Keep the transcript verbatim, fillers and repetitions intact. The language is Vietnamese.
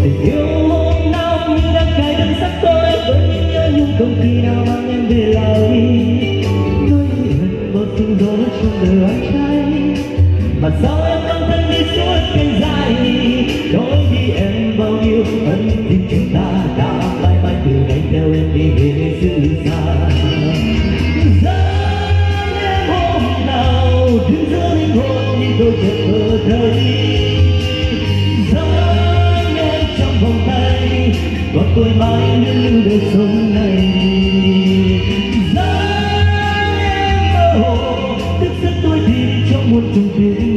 tình yêu hôm nào như đang cài đâm sắc tôi với những nhớ nhung không khi nào mang em về lại. Nỗi hận một từng gió trong đời oán trái mà sao em mang thân đi suốt cánh dài. Nói đi em bao nhiêu ân tình chúng ta đã mãi mãi từ ngày theo em đi về nơi xứ xa. Giấc em hôm nào đứng giữa linh hồn nhưng tôi chợt mơ thấy giấc em trong vòng tay còn tôi mãi luôn lưu đời sống này. Giấc em mơ hồ thức giấc tôi thì trong muôn trùng tình